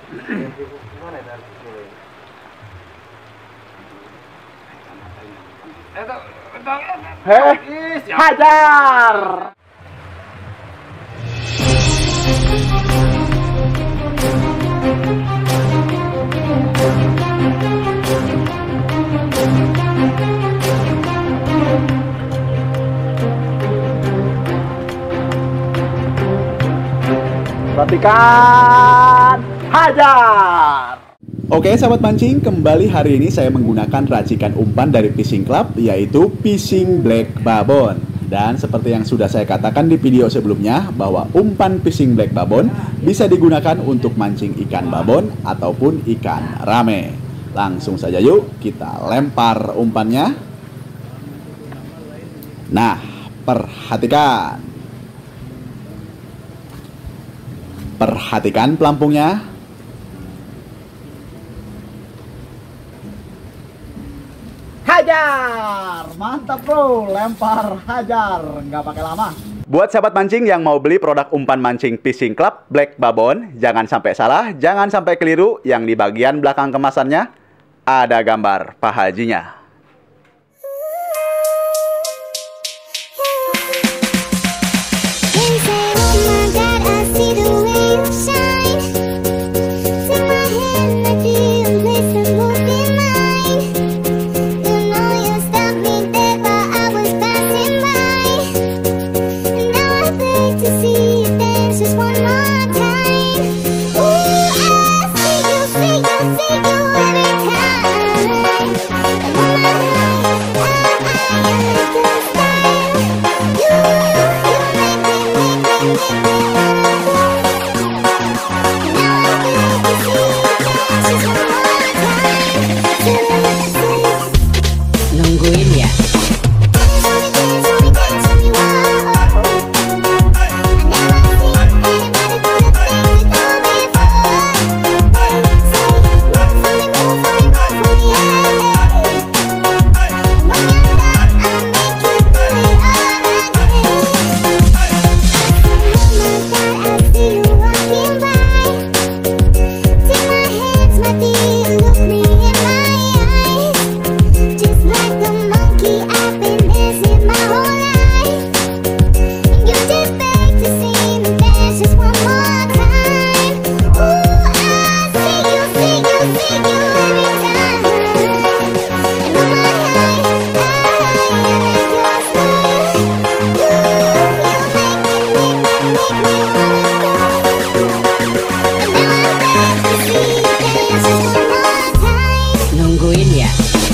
Hajar! Perhatikan, hajar! Oke sahabat mancing, kembali hari ini saya menggunakan racikan umpan dari Fishing Club, yaitu Fishing Black Babon. Dan seperti yang sudah saya katakan di video sebelumnya, bahwa umpan Fishing Black Babon bisa digunakan untuk mancing ikan babon ataupun ikan rame. Langsung saja yuk kita lempar umpannya. Nah, perhatikan. Perhatikan pelampungnya. Hajar! Mantap bro, lempar hajar, nggak pakai lama. Buat sahabat mancing yang mau beli produk umpan mancing Fishing Club Black Babon, jangan sampai salah, jangan sampai keliru. Yang di bagian belakang kemasannya ada gambar Pak Hajinya. Nungguin ya. Nungguin ya.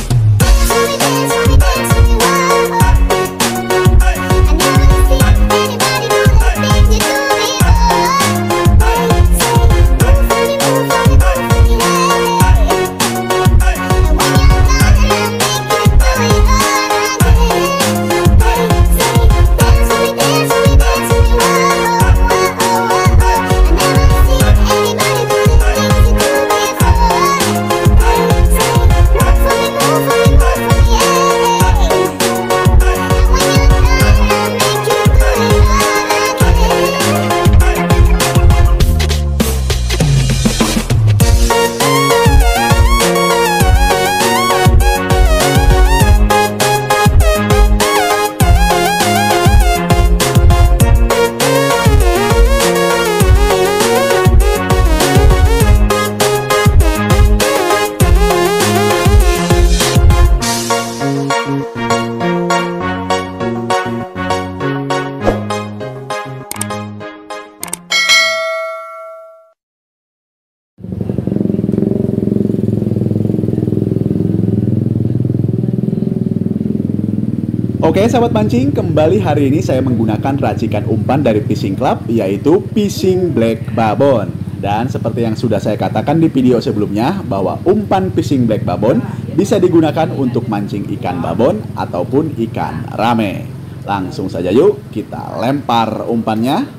Oke sahabat mancing, kembali hari ini saya menggunakan racikan umpan dari Fishing Club, yaitu Fishing Black Babon. Dan seperti yang sudah saya katakan di video sebelumnya, bahwa umpan Fishing Black Babon bisa digunakan untuk mancing ikan babon ataupun ikan rame. Langsung saja yuk kita lempar umpannya.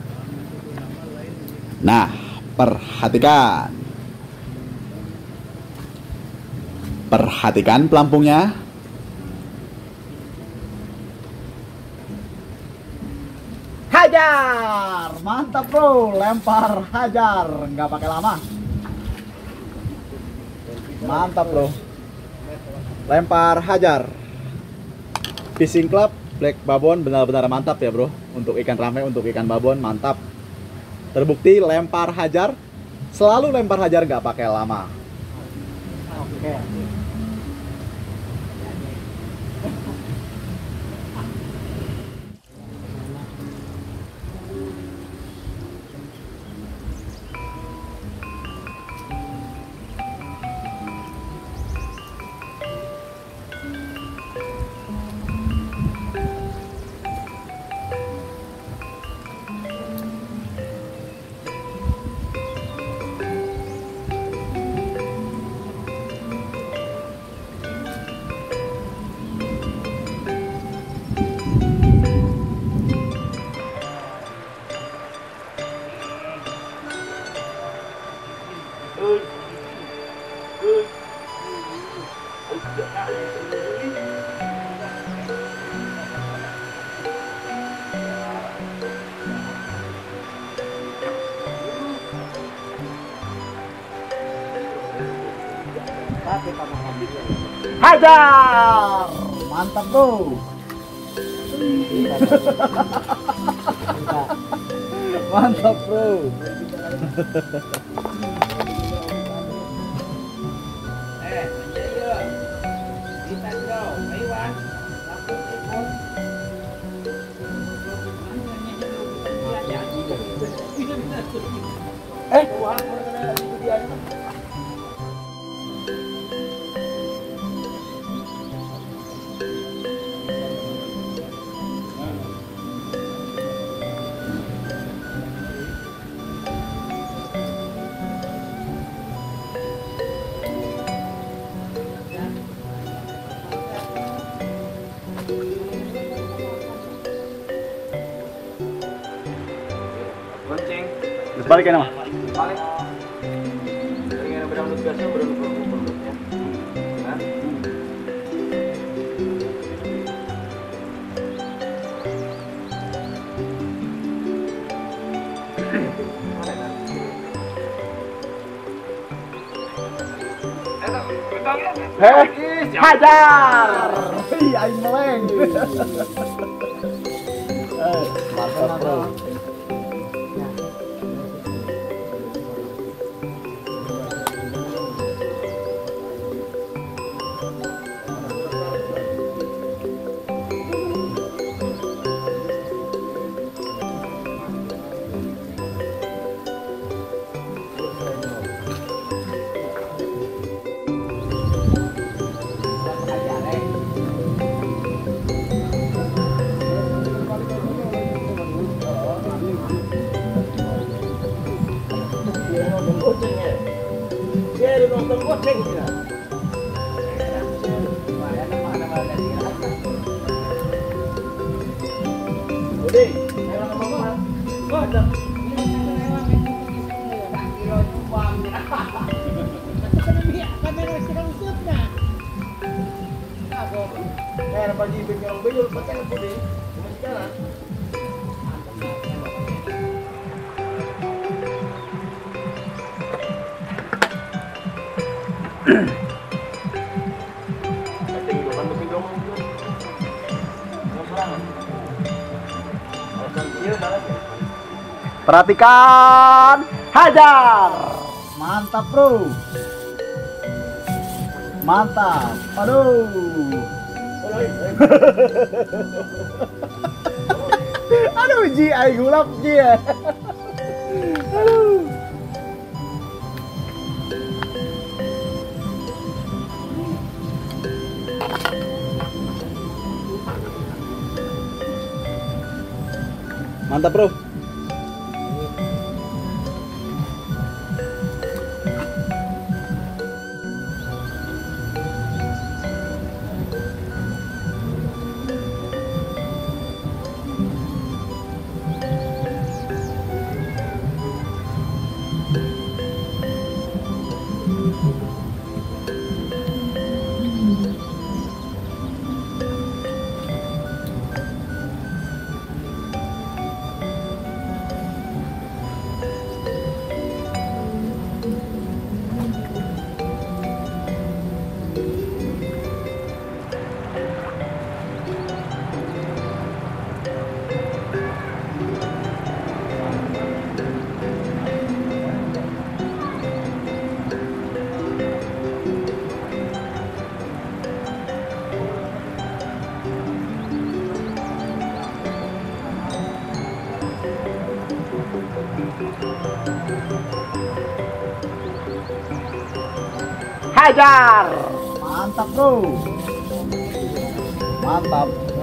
Nah, perhatikan. Perhatikan pelampungnya. Hajar! Mantap bro, lempar hajar, nggak pakai lama. Mantap bro. Lempar hajar. Fishing Club Black Babon benar-benar mantap ya bro. Untuk ikan rame, untuk ikan babon mantap. Terbukti lempar hajar. Selalu lempar hajar nggak pakai lama. Oke. Hajar. Mantap bro. Mantap bro. Balik ya nama. Balik. Dengan berang tugasnya berang-berangnya. Nah. Hajar. Aing meleng. Mantap bro. Perhatikan, hajar. Mantap bro. Mantap. Aduh. Aduh Ji, aing gulap Ji ya. Aduh. Mantap bro. hajar. Mantap bro. Mantap.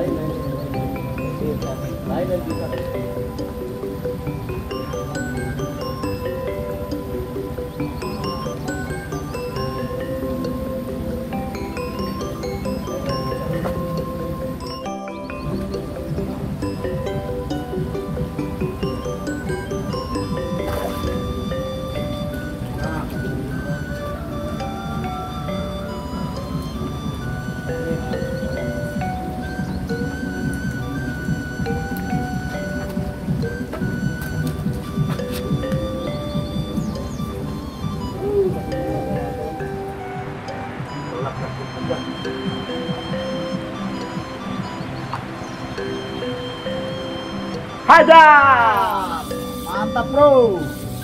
Hajar. Mantap bro.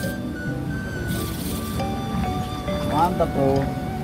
Mantap bro.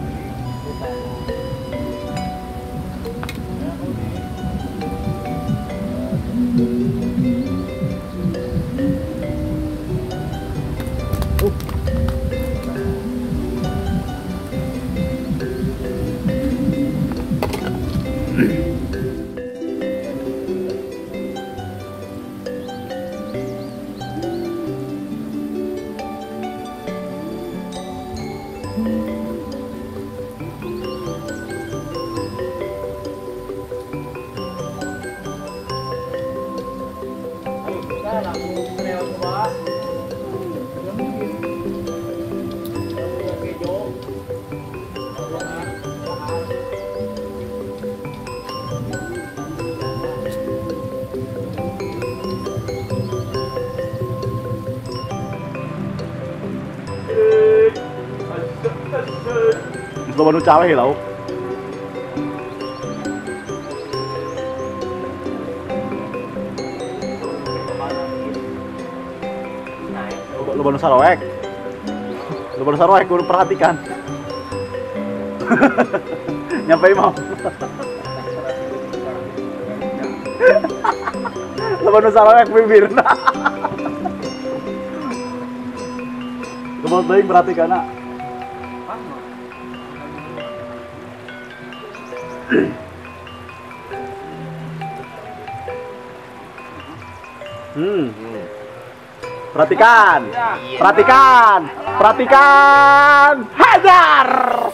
Lo baru cawe lau. Lo baru sarawek. Lo baru sarawek, gue perhatikan. Nyampe mau. Lo baru sarawek bibir. Lo baik perhatikan nak. Perhatikan, perhatikan, perhatikan, hajar.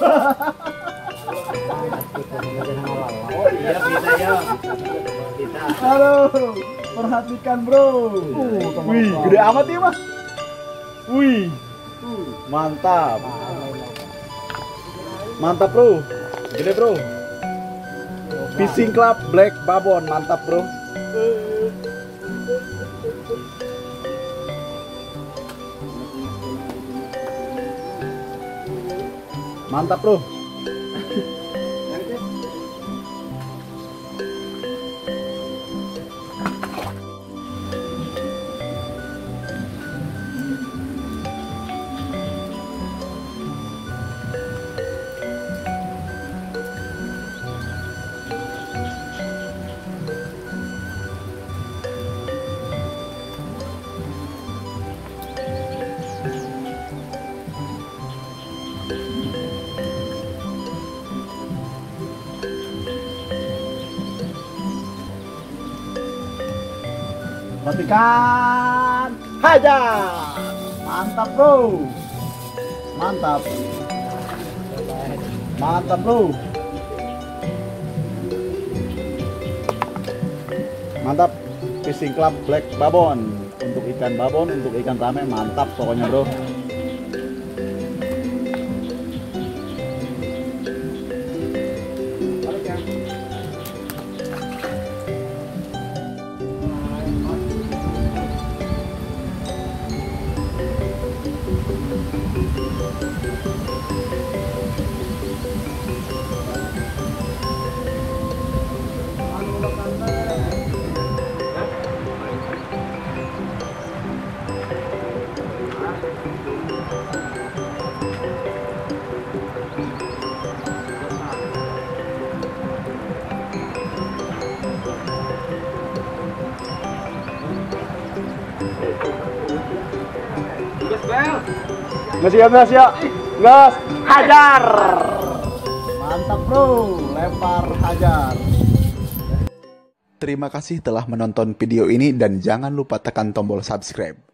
Halo, perhatikan bro. Wih, gede amat ya mas. Wih, Mantap. mantap bro, gede bro. Fishing Club Black Babon, mantap bro. Mantap bro. Perhatikan, hajar. Mantap bro. Mantap. Mantap bro. Mantap. Fishing Club Black Babon. Untuk ikan babon, untuk ikan rame, mantap pokoknya bro. Gas ya, gas ya. Gas, hajar. Mantap bro, lempar hajar. Terima kasih telah menonton video ini dan jangan lupa tekan tombol subscribe.